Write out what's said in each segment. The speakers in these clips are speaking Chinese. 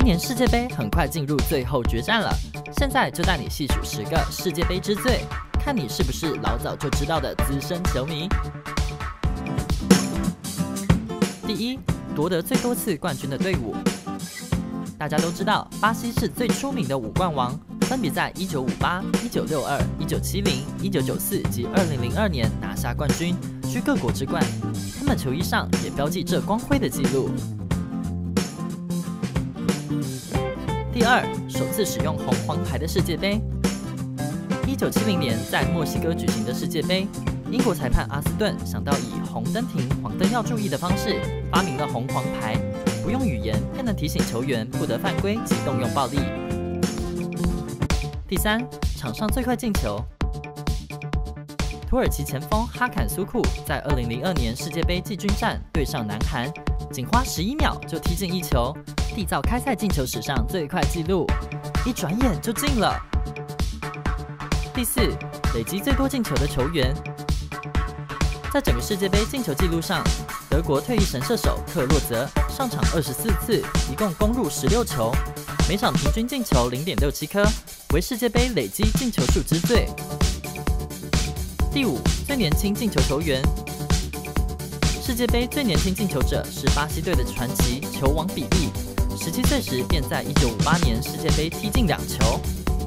年世界杯很快进入最后决战了，现在就带你细数10个世界杯之最，看你是不是老早就知道的资深球迷。第一，夺得最多次冠军的队伍。大家都知道，巴西是最出名的5冠王，分别在1958、1962、1970、1994及2002年拿下冠军，居各国之冠。他们球衣上也标记这光辉的记录。第二，首次使用红黄牌的世界杯。1970年在墨西哥举行的世界杯，英国裁判阿斯顿想到以红灯停、黄灯要注意的方式，发明了红黄牌，不用语言便能提醒球员不得犯规及动用暴力。第三，场上最快进球。土耳其前锋哈坎苏库在2002年世界杯季军战对上南韩，仅花11秒就踢进1球，缔造开赛进球史上最快纪录，一转眼就进了。第四，累积最多进球的球员。在整个世界杯进球纪录上，德国退役神射手克洛泽上场24次，一共攻入16球，每场平均进球0.67颗，为世界杯累积进球数之最。第五，最年轻进球球员。世界杯最年轻进球者是巴西队的传奇球王比利，17岁时便在1958年世界杯踢进2球。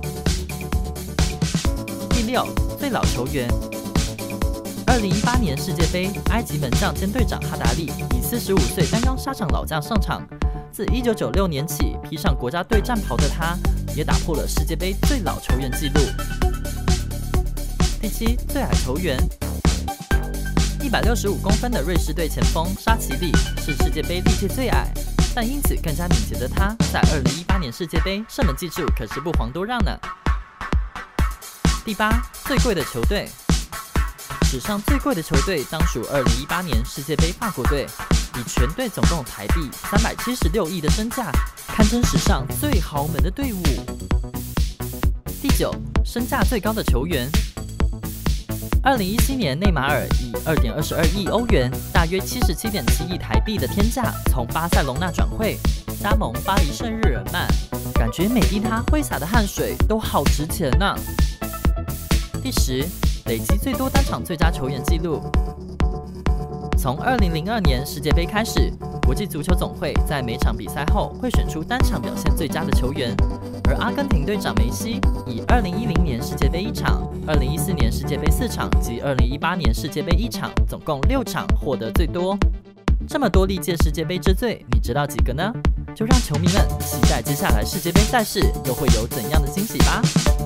第六，最老球员。2018年世界杯，埃及门将兼队长哈达利以45岁担纲沙场老将上场。自1996年起披上国家队战袍的他，也打破了世界杯最老球员纪录。第七，最矮球员。165公分的瑞士队前锋沙奇里是世界杯历届最矮，但因此更加敏捷的他，在2018年世界杯射门技术可是不遑多让呢。第八，最贵的球队。史上最贵的球队当属2018年世界杯法国队，以全队总共台币376亿的身价，堪称史上最豪门的队伍。第九，身价最高的球员。2017年，内马尔以2.22亿欧元，大约77.7亿台币的天价从巴塞隆纳转会，加盟巴黎圣日耳曼，感觉每滴他挥洒的汗水都好值钱呢。第十，累积最多单场最佳球员纪录。从2002年世界杯开始，国际足球总会在每场比赛后会选出单场表现最佳的球员，而阿根廷队长梅西以2010年世界杯1场、2014年世界杯4场及2018年世界杯1场，总共6场获得最多。这么多历届世界杯之最，你知道几个呢？就让球迷们期待接下来世界杯赛事又会有怎样的惊喜吧。